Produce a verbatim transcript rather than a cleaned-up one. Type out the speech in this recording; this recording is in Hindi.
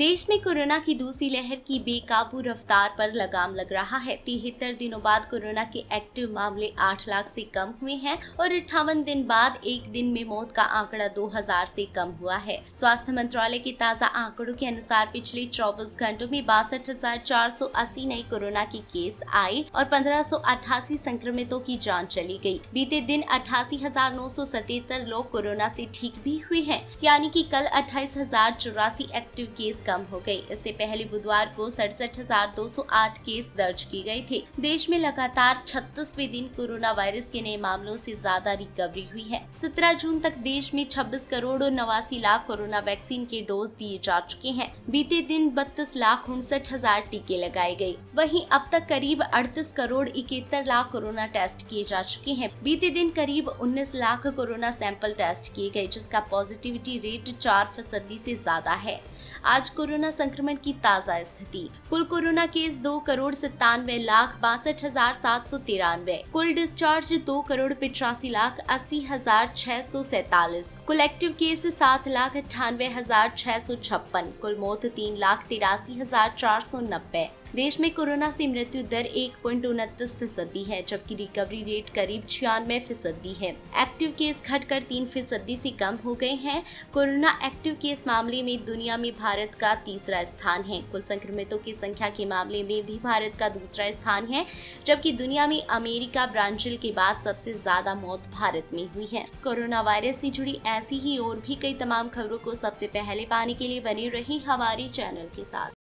देश में कोरोना की दूसरी लहर की बेकाबू रफ्तार पर लगाम लग रहा है। तिहत्तर दिनों बाद कोरोना के एक्टिव मामले आठ लाख से कम हुए हैं और अट्ठावन दिन बाद एक दिन में मौत का आंकड़ा दो हज़ार से कम हुआ है। स्वास्थ्य मंत्रालय के ताजा आंकड़ों के अनुसार पिछले चौबीस घंटों में बासठ हजार चार सौ अस्सी नए कोरोना के केस आए और पंद्रह सौ अट्ठासी संक्रमितों की जान चली गई। बीते दिन अट्ठासी हजार नौ सौ सतहत्तर लोग कोरोना से ठीक भी हुए हैं, यानी कि कल अट्ठाईस हजार चौरासी एक्टिव केस कम हो गए। इससे पहले बुधवार को सड़सठ हजार दो सौ आठ केस दर्ज किए गए थे। देश में लगातार छत्तीसवें दिन कोरोना वायरस के नए मामलों से ज्यादा रिकवरी हुई है। सत्रह जून तक देश में छब्बीस करोड़ नवासी लाख कोरोना वैक्सीन के डोज दिए जा चुके हैं। बीते दिन बत्तीस लाख उनसठ हजार टीके लगाए गए। वहीं अब तक करीब अड़तीस करोड़ इकहत्तर लाख कोरोना टेस्ट किए जा चुके हैं। बीते दिन करीब उन्नीस लाख कोरोना सैंपल टेस्ट किए गए, जिसका पॉजिटिविटी रेट चार फीसदी से ज्यादा है। आज कोरोना संक्रमण की ताजा स्थिति। कुल कोरोना केस दो करोड़ सत्तानवे लाख बासठ हजार सात सौ तिरानवे। कुल डिस्चार्ज दो करोड़ पिचासी लाख अस्सी हजार छह सौ सैतालीस। कुल एक्टिव केस सात लाख अट्ठानवे हजार छह सौ छप्पन। कुल मौत तीन लाख तिरासी हजार चार सौ नब्बे। देश में कोरोना से मृत्यु दर एक पॉइंट उनतीस फीसदी है, जबकि रिकवरी रेट करीब छियानवे फीसदी है। एक्टिव केस घटकर तीन फीसदी से कम हो गए हैं। कोरोना एक्टिव केस मामले में दुनिया में भारत का तीसरा स्थान है। कुल संक्रमितों की संख्या के मामले में भी भारत का दूसरा स्थान है, जबकि दुनिया में अमेरिका, ब्राजील के बाद सबसे ज्यादा मौत भारत में हुई है। कोरोना वायरस से जुड़ी ऐसी ही और भी कई तमाम खबरों को सबसे पहले पाने के लिए बने रही हमारे चैनल के साथ।